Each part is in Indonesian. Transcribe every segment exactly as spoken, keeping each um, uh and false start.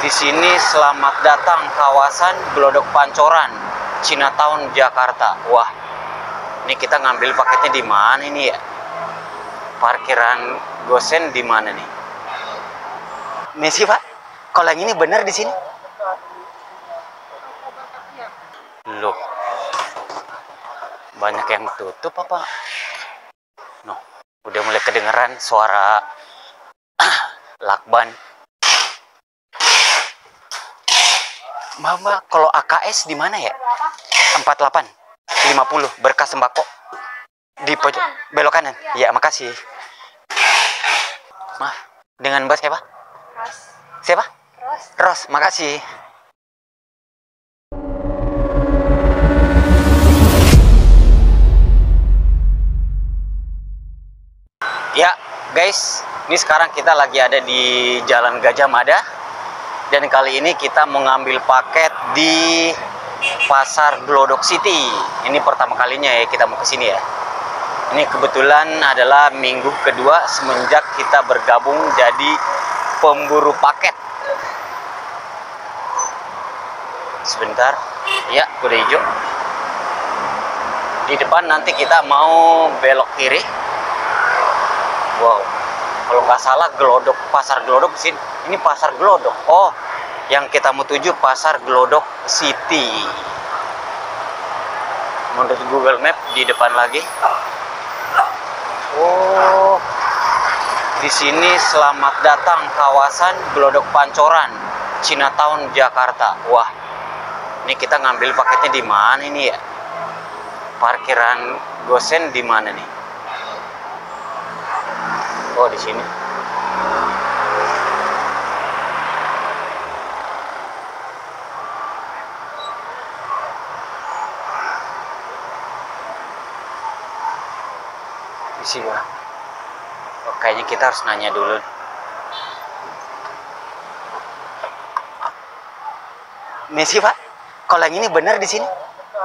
Di sini selamat datang kawasan Glodok Pancoran, Chinatown, Jakarta. Wah, ini kita ngambil paketnya di mana ini ya? Parkiran Gosen di mana nih? Messi Pak, kalau yang ini benar di sini? Loh, banyak yang tutup apa? Noh, udah mulai kedengeran suara lakban. Mama, kalau A K S di mana ya? empat puluh delapan lima puluh berkas sembako di pojok belok kanan. Ya, makasih. Maaf, dengan Mbak siapa? Ros. Siapa? Ros. Ros, makasih. Ya, guys, ini sekarang kita lagi ada di Jalan Gajah Mada. Dan kali ini kita mengambil paket di Pasar Glodok City. Ini pertama kalinya ya kita mau ke sini ya. Ini kebetulan adalah minggu kedua semenjak kita bergabung jadi pemburu paket. Sebentar, ya udah hijau. Di depan nanti kita mau belok kiri. Wow, kalau nggak salah Glodok, Pasar Glodok sini. Ini Pasar Glodok. Oh, yang kita mau tuju Pasar Glodok City. Menurut Google Map di depan lagi. Oh, di sini selamat datang kawasan Glodok Pancoran, Chinatown, Jakarta. Wah, ini kita ngambil paketnya di mana ini ya? Parkiran Gosen di mana nih? Oh, di sini. Di sini, Bang. Oh, kayaknya kita harus nanya dulu. Messi, Pak. Kalau yang ini benar di sini?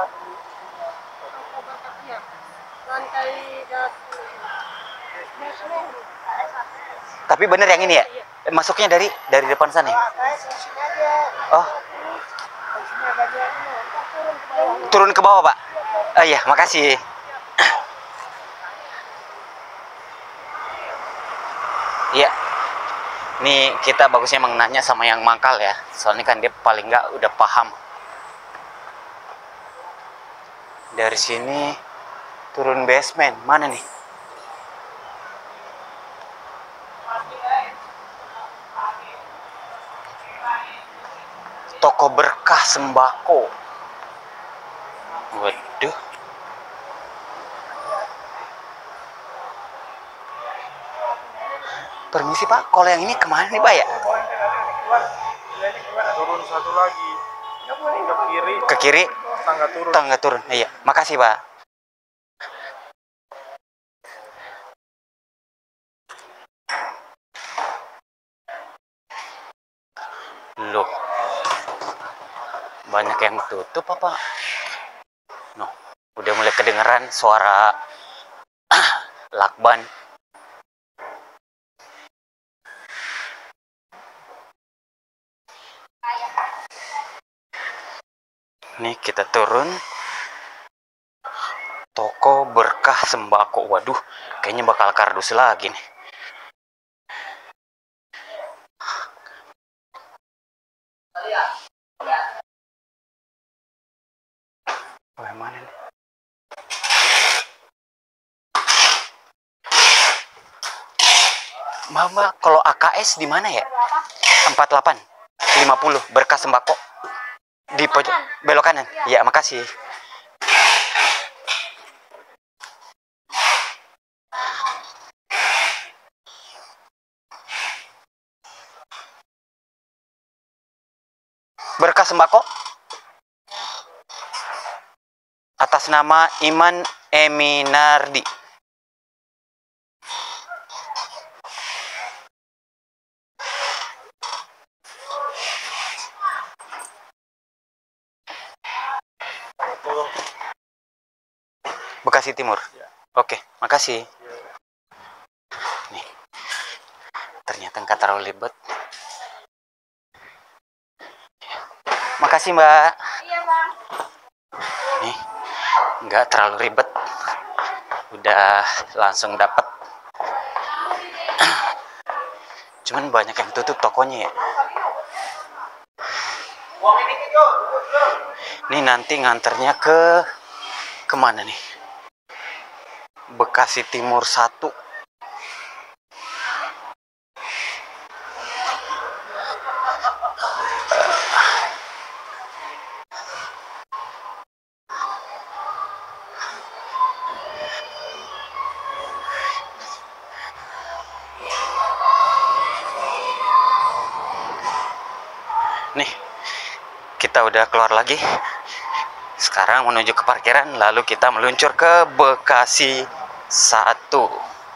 Tapi bener yang ini ya? Masuknya dari dari depan sana ya? Oh. Turun ke bawah, Pak? Oh iya, makasih. Iya. Ini kita bagusnya emang nanya sama yang mangkal ya. Soalnya kan dia paling nggak udah paham. Dari sini turun basement. Mana nih? Toko berkah sembako. Waduh. Permisi Pak, kalau yang ini kemana nih Pak ya? Turun satu lagi. Ke kiri. Ke kiri. Tangga turun. Tangga turun. Iya, makasih Pak. Loh, banyak yang tutup apa? Noh, udah mulai kedengeran suara lakban. Nih kita turun. Toko berkah sembako. Waduh, kayaknya bakal kardus lagi nih. Oh, yang mana nih? Mama, kalau A K S di mana ya? empat puluh delapan lima puluh berkas sembako di pojok belok kanan. Ya, makasih. Berkas sembako atas nama Iman Eminardi. Bekasi Timur. Oke, makasih. Nih, ternyata nggak terlalu ribet. Makasih Mbak. Iya bang. Nih, nggak terlalu ribet. Udah langsung dapat. Cuman banyak yang tutup tokonya ya. Ini nanti nganternya ke kemana nih? Bekasi Timur satu. Nih, kita udah keluar lagi. Sekarang menuju ke parkiran, lalu kita meluncur ke Bekasi satu.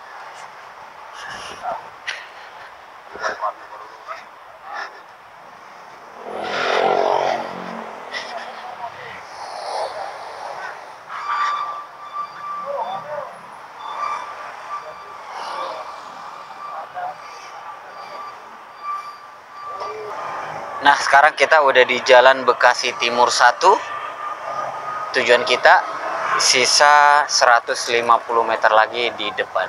Nah, sekarang kita udah di Jalan Bekasi Timur satu. Tujuan kita sisa seratus lima puluh meter lagi di depan.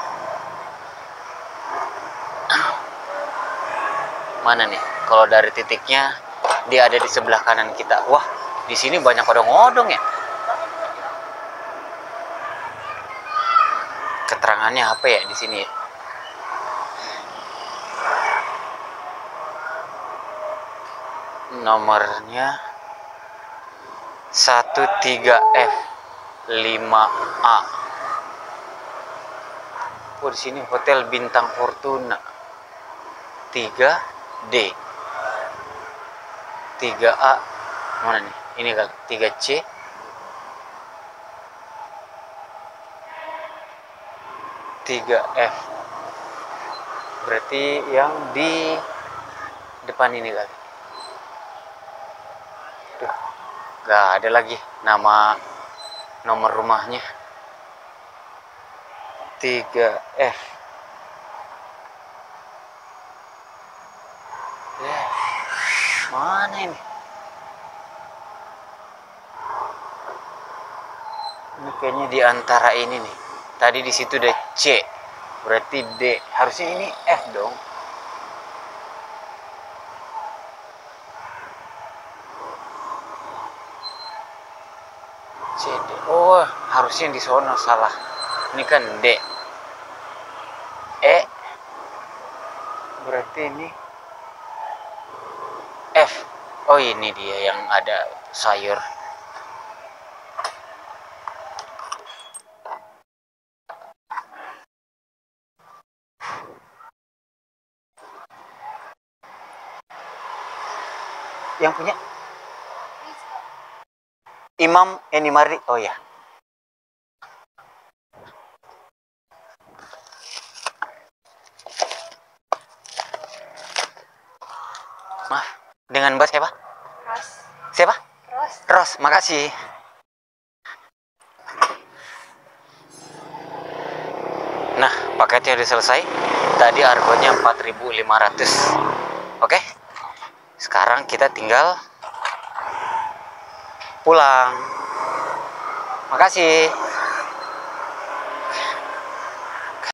Mana nih? Kalau dari titiknya dia ada di sebelah kanan kita. Wah, di sini banyak odong-odong ya. Keterangannya apa ya di sini? Nomornya satu tiga F lima A. Oh, di sini Hotel Bintang Fortuna. tiga D. tiga A. Mana nih? Ini kali tiga C. tiga F. Berarti yang di depan ini kali. Tuh, gak ada lagi nama nomor rumahnya. tiga F. Ya, mana ini? Ini kayaknya di antara ini nih. Tadi di situ udah C, berarti D. Harusnya ini F dong. C D. Oh, harusnya di sono salah. Ini kan D. E. Berarti ini F. Oh, ini dia yang ada sayur. Yang punya Imam Enimardi. Oh ya. Maaf, dengan Mbak siapa? Ros. Siapa? Ros. Ros, makasih. Nah, paketnya udah selesai. Tadi argonya empat ribu lima ratus. Oke. Sekarang kita tinggal pulang. Makasih.